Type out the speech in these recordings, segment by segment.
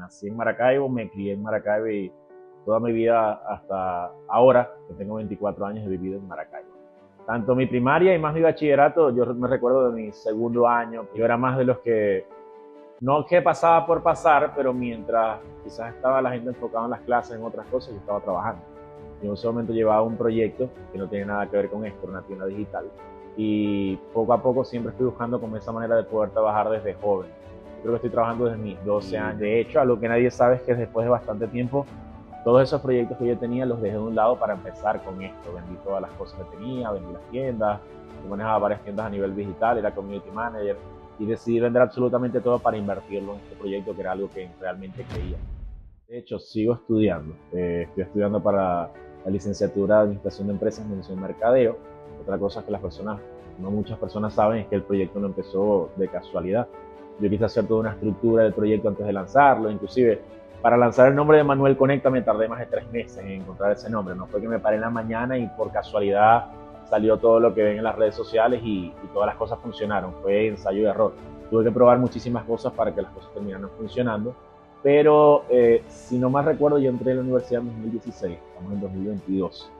nací en Maracaibo, me crié en Maracaibo y toda mi vida hasta ahora, que tengo 24 años, he vivido en Maracaibo. Tanto mi primaria y más mi bachillerato, yo me recuerdo de mi segundo año, yo era más de los que, no que pasaba por pasar, pero mientras quizás estaba la gente enfocada en las clases, en otras cosas, yo estaba trabajando. Yo en ese momento llevaba un proyecto que no tiene nada que ver con esto, una tienda digital. Y poco a poco siempre estoy buscando como esa manera de poder trabajar desde joven. Yo creo que estoy trabajando desde mis 12 años. De hecho, algo que nadie sabe es que después de bastante tiempo, todos esos proyectos que yo tenía los dejé de un lado para empezar con esto. Vendí todas las cosas que tenía, vendí las tiendas, yo manejaba varias tiendas a nivel digital, era community manager y decidí vender absolutamente todo para invertirlo en este proyecto que era algo que realmente creía. De hecho, sigo estudiando. Estoy estudiando para la licenciatura de Administración de Empresas, Mención y Mercadeo. Otra cosa que no muchas personas saben es que el proyecto no empezó de casualidad. Yo quise hacer toda una estructura del proyecto antes de lanzarlo, inclusive para lanzar el nombre de Manuel Conecta me tardé más de 3 meses en encontrar ese nombre. No fue que me paré en la mañana y por casualidad salió todo lo que ven en las redes sociales y todas las cosas funcionaron. Fue ensayo y error. Tuve que probar muchísimas cosas para que las cosas terminaran funcionando. Pero si no mal recuerdo, yo entré en la universidad en 2016, estamos en 2022.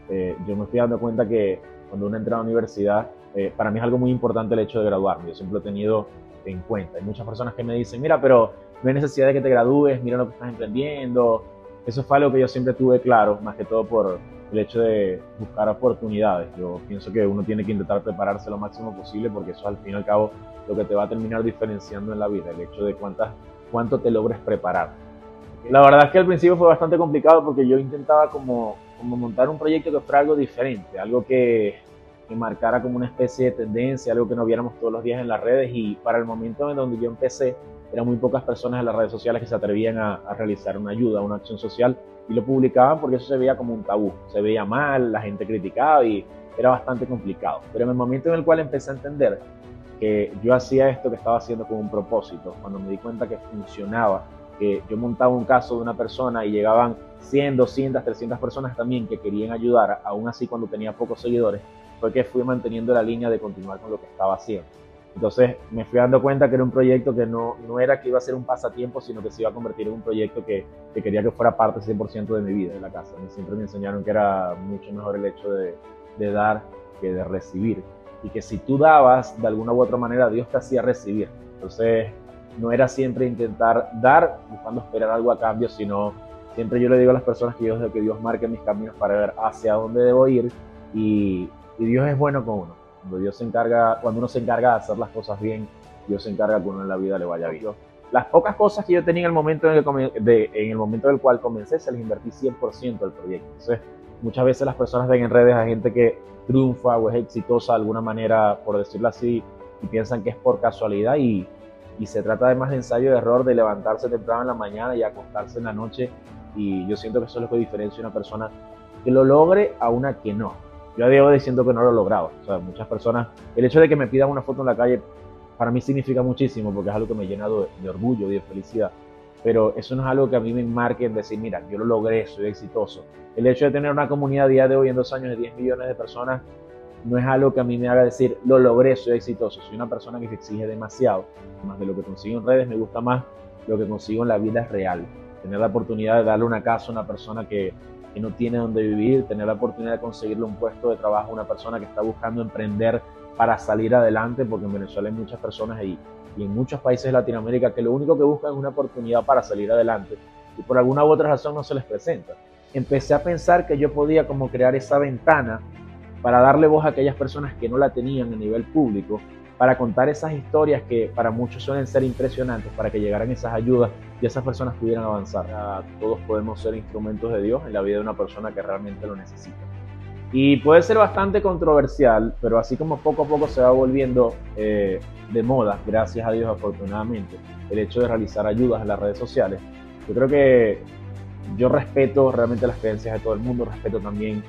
Yo me fui dando cuenta que cuando uno entra a la universidad, para mí es algo muy importante el hecho de graduarme. Yo siempre lo he tenido en cuenta. Hay muchas personas que me dicen, mira, pero no hay necesidad de que te gradúes, mira lo que estás emprendiendo. Eso fue algo que yo siempre tuve claro, más que todo por el hecho de buscar oportunidades. Yo pienso que uno tiene que intentar prepararse lo máximo posible porque eso al fin y al cabo lo que te va a terminar diferenciando en la vida, el hecho de cuánto te logres preparar. La verdad es que al principio fue bastante complicado porque yo intentaba como montar un proyecto que fuera algo diferente, algo que marcara como una especie de tendencia, algo que no viéramos todos los días en las redes, y para el momento en donde yo empecé, eran muy pocas personas en las redes sociales que se atrevían a realizar una ayuda, una acción social, y lo publicaban porque eso se veía como un tabú, se veía mal, la gente criticaba y era bastante complicado. Pero en el momento en el cual empecé a entender que yo hacía esto que estaba haciendo con un propósito, cuando me di cuenta que funcionaba, que yo montaba un caso de una persona y llegaban 100, 200, 300 personas también que querían ayudar, aún así cuando tenía pocos seguidores, fue que fui manteniendo la línea de continuar con lo que estaba haciendo. Entonces me fui dando cuenta que era un proyecto que no era que iba a ser un pasatiempo, sino que se iba a convertir en un proyecto que quería que fuera parte 100% de mi vida, de la casa. Siempre me enseñaron que era mucho mejor el hecho de dar que de recibir. Y que si tú dabas, de alguna u otra manera, Dios te hacía recibir. Entonces no era siempre intentar dar buscando esperar algo a cambio, sino siempre yo le digo a las personas que yo deseo que Dios marque mis caminos para ver hacia dónde debo ir, y Dios es bueno con uno. Cuando uno se encarga de hacer las cosas bien, Dios se encarga que uno en la vida le vaya bien. Las pocas cosas que yo tenía en el momento en el momento del cual comencé, se les invertí 100% al proyecto. Entonces, muchas veces las personas ven en redes a gente que triunfa o es exitosa de alguna manera, por decirlo así, y piensan que es por casualidad, y se trata además de ensayo y error, de levantarse temprano en la mañana y acostarse en la noche, y yo siento que eso es lo que diferencia a una persona que lo logre a una que no. Yo llevo diciendo que no lo he logrado. O sea, muchas personas, el hecho de que me pidan una foto en la calle, para mí significa muchísimo porque es algo que me llena de orgullo y de felicidad. Pero eso no es algo que a mí me marque en decir, mira, yo lo logré, soy exitoso. El hecho de tener una comunidad a día de hoy en 2 años de 10 millones de personas no es algo que a mí me haga decir, lo logré, soy exitoso. Soy una persona que se exige demasiado. Más de lo que consigo en redes, me gusta más lo que consigo en la vida real. Tener la oportunidad de darle una casa a una persona que no tiene dónde vivir, tener la oportunidad de conseguirle un puesto de trabajo a una persona que está buscando emprender para salir adelante, porque en Venezuela hay muchas personas y en muchos países de Latinoamérica que lo único que buscan es una oportunidad para salir adelante y por alguna u otra razón no se les presenta. Empecé a pensar que yo podía como crear esa ventana para darle voz a aquellas personas que no la tenían a nivel público, para contar esas historias que para muchos suelen ser impresionantes, para que llegaran esas ayudas y esas personas pudieran avanzar. Todos podemos ser instrumentos de Dios en la vida de una persona que realmente lo necesita. Y puede ser bastante controversial, pero así como poco a poco se va volviendo de moda, gracias a Dios afortunadamente, el hecho de realizar ayudas en las redes sociales, yo creo que yo respeto realmente las creencias de todo el mundo, respeto también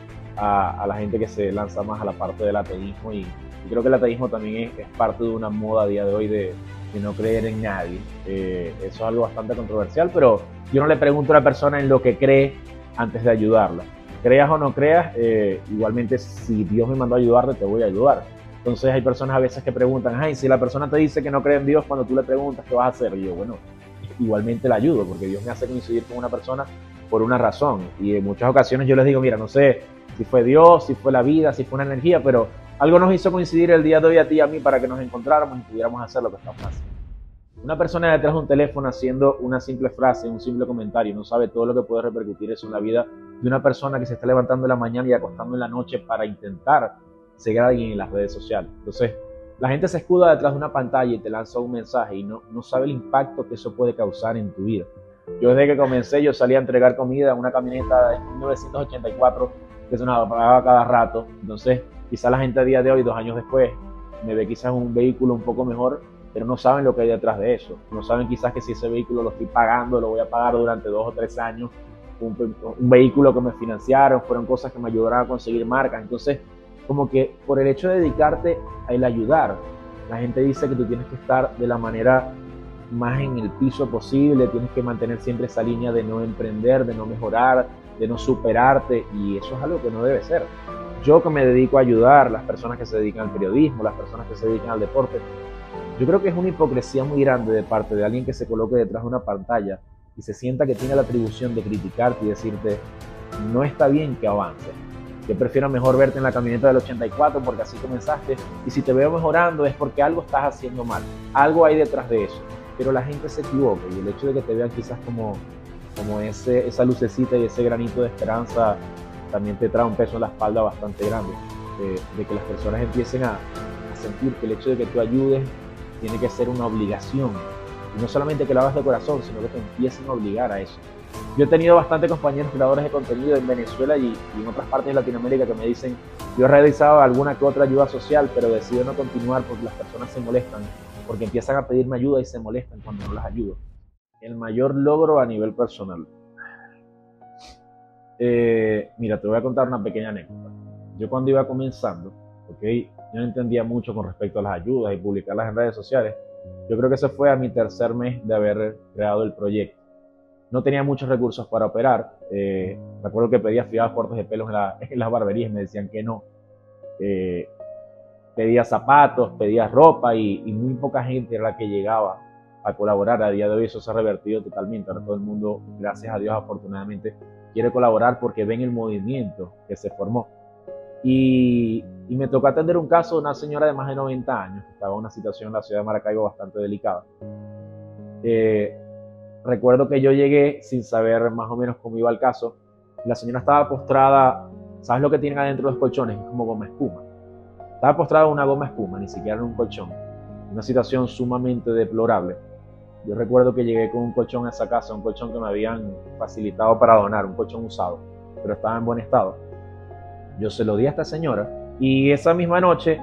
a la gente que se lanza más a la parte del ateísmo, y creo que el ateísmo también es parte de una moda a día de hoy de no creer en nadie. Eso es algo bastante controversial, pero yo no le pregunto a la persona en lo que cree antes de ayudarla. Creas o no creas, igualmente si Dios me mandó a ayudarte, te voy a ayudar. Entonces hay personas a veces que preguntan, ay, si la persona te dice que no cree en Dios, cuando tú le preguntas qué vas a hacer, y yo, bueno, igualmente la ayudo, porque Dios me hace coincidir con una persona por una razón. Y en muchas ocasiones yo les digo, mira, no sé si fue Dios, si fue la vida, si fue una energía, pero algo nos hizo coincidir el día de hoy a ti y a mí para que nos encontráramos y pudiéramos hacer lo que estamos haciendo. Una persona detrás de un teléfono haciendo una simple frase, un simple comentario, no sabe todo lo que puede repercutir eso en la vida de una persona que se está levantando en la mañana y acostando en la noche para intentar seguir a alguien en las redes sociales. Entonces, la gente se escuda detrás de una pantalla y te lanza un mensaje y no sabe el impacto que eso puede causar en tu vida. Yo desde que comencé, yo salí a entregar comida en una camioneta de 1984 que se nos apagaba cada rato. Entonces, quizá la gente a día de hoy, 2 años después, me ve quizás un vehículo un poco mejor, pero no saben lo que hay detrás de eso. No saben quizás que si ese vehículo lo estoy pagando, lo voy a pagar durante 2 o 3 años. Un vehículo que me financiaron, fueron cosas que me ayudaron a conseguir marcas. Entonces, como que por el hecho de dedicarte a el ayudar, la gente dice que tú tienes que estar de la manera más en el piso posible, tienes que mantener siempre esa línea de no emprender, de no mejorar, de no superarte, y eso es algo que no debe ser. Yo que me dedico a ayudar, las personas que se dedican al periodismo, las personas que se dedican al deporte, yo creo que es una hipocresía muy grande de parte de alguien que se coloque detrás de una pantalla y se sienta que tiene la atribución de criticarte y decirte, no está bien que avances. Yo prefiero mejor verte en la camioneta del 84 porque así comenzaste, y si te veo mejorando es porque algo estás haciendo mal, algo hay detrás de eso. Pero la gente se equivoca, y el hecho de que te vean quizás como esa lucecita y ese granito de esperanza también te trae un peso en la espalda bastante grande, de que las personas empiecen a sentir que el hecho de que tú ayudes tiene que ser una obligación, y no solamente que lo hagas de corazón, sino que te empiecen a obligar a eso. Yo he tenido bastantes compañeros creadores de contenido en Venezuela y en otras partes de Latinoamérica que me dicen, yo he realizado alguna que otra ayuda social, pero decido no continuar porque las personas se molestan, porque empiezan a pedirme ayuda y se molestan cuando no las ayudo. El mayor logro a nivel personal. Mira, te voy a contar una pequeña anécdota. Yo cuando iba comenzando, yo no entendía mucho con respecto a las ayudas y publicarlas en redes sociales. Yo creo que ese fue a mi 3er mes de haber creado el proyecto. No tenía muchos recursos para operar. Recuerdo que pedía fiados cortes de pelos en las barberías y me decían que no. Pedía zapatos, pedía ropa y muy poca gente era la que llegaba a colaborar. A día de hoy eso se ha revertido totalmente. Ahora todo el mundo, gracias a Dios, afortunadamente, quiere colaborar porque ven el movimiento que se formó. Y me tocó atender un caso de una señora de más de 90 años, que estaba en una situación en la ciudad de Maracaibo bastante delicada. Recuerdo que yo llegué sin saber más o menos cómo iba el caso. La señora estaba postrada, ¿sabes lo que tienen adentro los colchones? Es como goma espuma. Estaba postrada en una goma espuma, ni siquiera en un colchón. Una situación sumamente deplorable. Yo recuerdo que llegué con un colchón a esa casa, un colchón que me habían facilitado para donar, un colchón usado, pero estaba en buen estado. Yo se lo di a esta señora y esa misma noche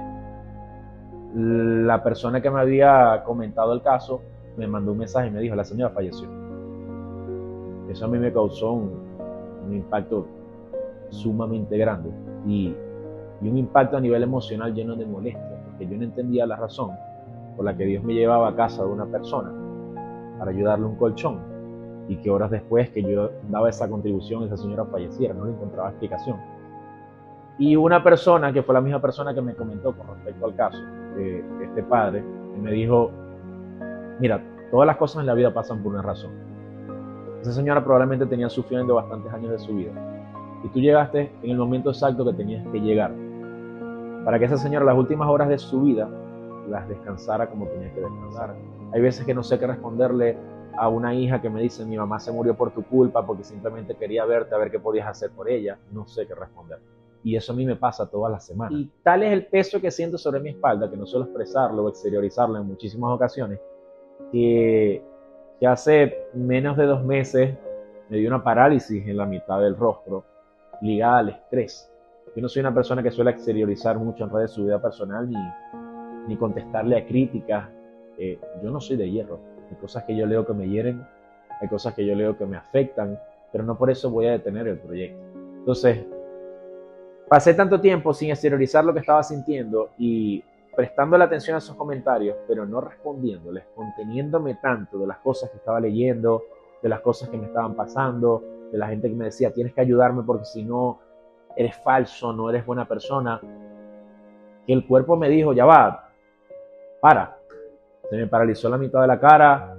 la persona que me había comentado el caso me mandó un mensaje y me dijo, la señora falleció. Eso a mí me causó un impacto sumamente grande y un impacto a nivel emocional lleno de molestia, porque yo no entendía la razón por la que Dios me llevaba a casa de una persona para ayudarle un colchón y que horas después que yo daba esa contribución esa señora falleciera. No le encontraba explicación. Y una persona, que fue la misma persona que me comentó con respecto al caso de este padre, me dijo, mira, todas las cosas en la vida pasan por una razón. Esa señora probablemente tenía sufriendo bastantes años de su vida y tú llegaste en el momento exacto que tenías que llegar para que esa señora las últimas horas de su vida las descansara como tenía que descansar. Hay veces que no sé qué responderle a una hija que me dice, mi mamá se murió por tu culpa porque simplemente quería verte a ver qué podías hacer por ella. No sé qué responder. Y eso a mí me pasa todas las semanas. Y tal es el peso que siento sobre mi espalda, que no suelo expresarlo o exteriorizarlo en muchísimas ocasiones, que hace menos de 2 meses me dio una parálisis en la mitad del rostro ligada al estrés. Yo no soy una persona que suele exteriorizar mucho en redes su vida personal ni contestarle a críticas. Yo no soy de hierro. Hay cosas que yo leo que me hieren, hay cosas que yo leo que me afectan, pero no por eso voy a detener el proyecto. Entonces, pasé tanto tiempo sin exteriorizar lo que estaba sintiendo y prestando la atención a esos comentarios, pero no respondiéndoles, conteniéndome tanto de las cosas que estaba leyendo, de las cosas que me estaban pasando, de la gente que me decía, tienes que ayudarme porque si no, eres falso, no eres buena persona, que el cuerpo me dijo, ya va, para. Se me paralizó la mitad de la cara,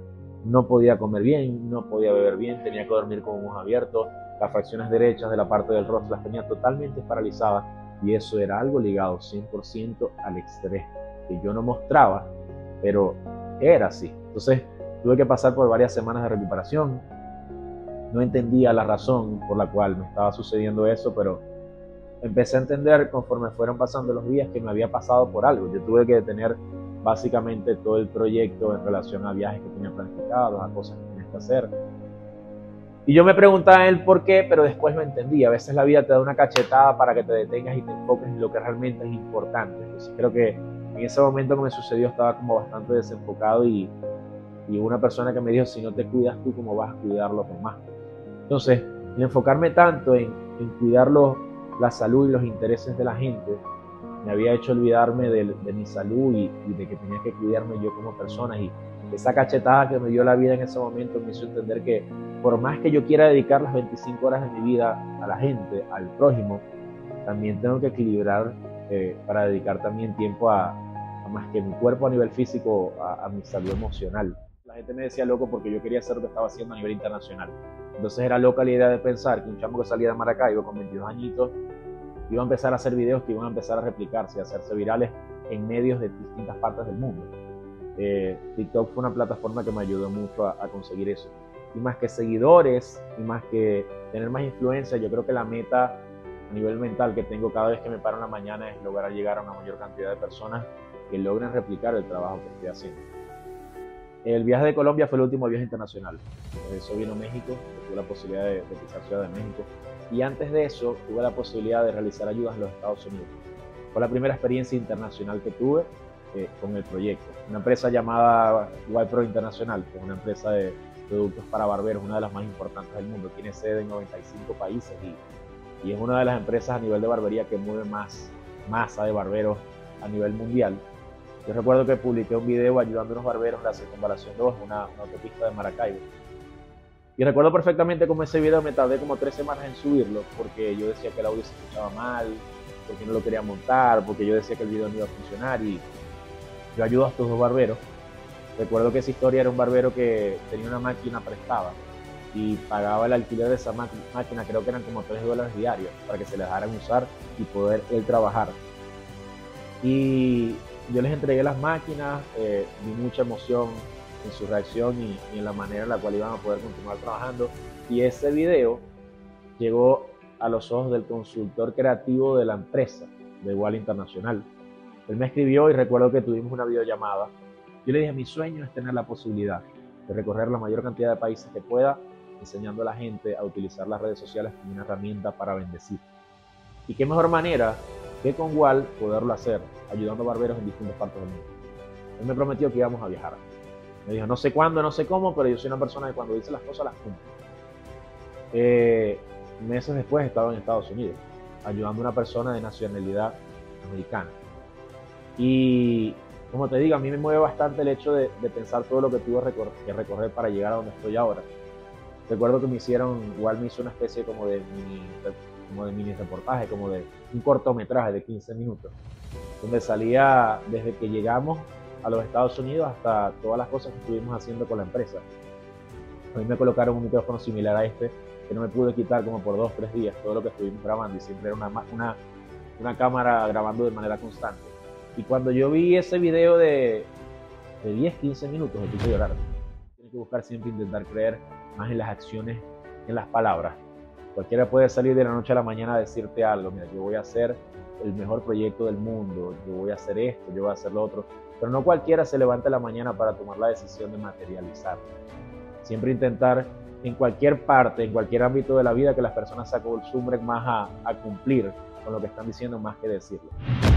no podía comer bien, no podía beber bien, tenía que dormir con ojos abiertos, las fracciones derechas de la parte del rostro las tenía totalmente paralizadas y eso era algo ligado 100% al estrés, que yo no mostraba, pero era así. Entonces tuve que pasar por varias semanas de recuperación, no entendía la razón por la cual me estaba sucediendo eso, pero empecé a entender conforme fueron pasando los días que me había pasado por algo. Yo tuve que detener básicamente todo el proyecto en relación a viajes que tenía planificados, a cosas que tenía que hacer. Y yo me preguntaba el por qué, pero después lo entendí. A veces la vida te da una cachetada para que te detengas y te enfoques en lo que realmente es importante. Entonces creo que en ese momento que me sucedió estaba como bastante desenfocado y una persona que me dijo, si no te cuidas tú, ¿cómo vas a cuidar a los demás? Entonces, el enfocarme tanto en cuidar la salud y los intereses de la gente, me había hecho olvidarme de mi salud y de que tenía que cuidarme yo como persona. Y esa cachetada que me dio la vida en ese momento me hizo entender que por más que yo quiera dedicar las 25 horas de mi vida a la gente, al prójimo, también tengo que equilibrar para dedicar también tiempo a más que mi cuerpo a nivel físico, a mi salud emocional. La gente me decía loco porque yo quería hacer lo que estaba haciendo a nivel internacional. Entonces era loca la idea de pensar que un chamo que salía de Maracaibo con 22 añitos iba a empezar a hacer videos que iban a empezar a replicarse y a hacerse virales en medios de distintas partes del mundo. TikTok fue una plataforma que me ayudó mucho a conseguir eso. Y más que seguidores, y más que tener más influencia, yo creo que la meta a nivel mental que tengo cada vez que me paro en la mañana es lograr llegar a una mayor cantidad de personas que logren replicar el trabajo que estoy haciendo. El viaje de Colombia fue el último viaje internacional. Eso vino a México, tuve la posibilidad de pisar Ciudad de México. Y antes de eso, tuve la posibilidad de realizar ayudas en los Estados Unidos. Fue la primera experiencia internacional que tuve con el proyecto. Una empresa llamada YPro Internacional, que es una empresa de productos para barberos, una de las más importantes del mundo. Tiene sede en 95 países y es una de las empresas a nivel de barbería que mueve más masa de barberos a nivel mundial. Yo recuerdo que publiqué un video ayudando a unos barberos en la circunvalación 2, una autopista de Maracaibo. Y recuerdo perfectamente cómo ese video me tardé como 3 semanas en subirlo, porque yo decía que el audio se escuchaba mal, porque no lo quería montar, porque yo decía que el video no iba a funcionar. Y yo ayudo a estos dos barberos. Recuerdo que esa historia era un barbero que tenía una máquina prestada y pagaba el alquiler de esa máquina, creo que eran como $3 diarios, para que se la dejaran usar y poder él trabajar. Y yo les entregué las máquinas, vi mucha emoción en su reacción y en la manera en la cual iban a poder continuar trabajando. Y ese video llegó a los ojos del consultor creativo de la empresa, de Wall Internacional. Él me escribió y recuerdo que tuvimos una videollamada. Yo le dije, mi sueño es tener la posibilidad de recorrer la mayor cantidad de países que pueda, enseñando a la gente a utilizar las redes sociales como una herramienta para bendecir. Y qué mejor manera que con Wall poderlo hacer, ayudando a barberos en distintas partes del mundo. Él me prometió que íbamos a viajar. Me dijo, no sé cuándo, no sé cómo, pero yo soy una persona que cuando dice las cosas las cumple. Meses después estaba en Estados Unidos, ayudando a una persona de nacionalidad americana. Y como te digo, a mí me mueve bastante el hecho de pensar todo lo que tuve que recorrer para llegar a donde estoy ahora. Recuerdo que igual me hizo una especie como de mini reportaje, como de un cortometraje de 15 minutos, donde salía desde que llegamos a los Estados Unidos hasta todas las cosas que estuvimos haciendo con la empresa. A mí me colocaron un micrófono similar a este, que no me pude quitar como por 2 o 3 días, todo lo que estuvimos grabando, y siempre era una cámara grabando de manera constante. Y cuando yo vi ese video de 10-15 minutos, me puse a llorar. Tienes que buscar siempre intentar creer más en las acciones que en las palabras. Cualquiera puede salir de la noche a la mañana a decirte algo, mira, yo voy a hacer el mejor proyecto del mundo, yo voy a hacer esto, yo voy a hacer lo otro, pero no cualquiera se levanta en la mañana para tomar la decisión de materializar. Siempre intentar en cualquier parte, en cualquier ámbito de la vida, que las personas se acostumbren más a cumplir con lo que están diciendo más que decirlo.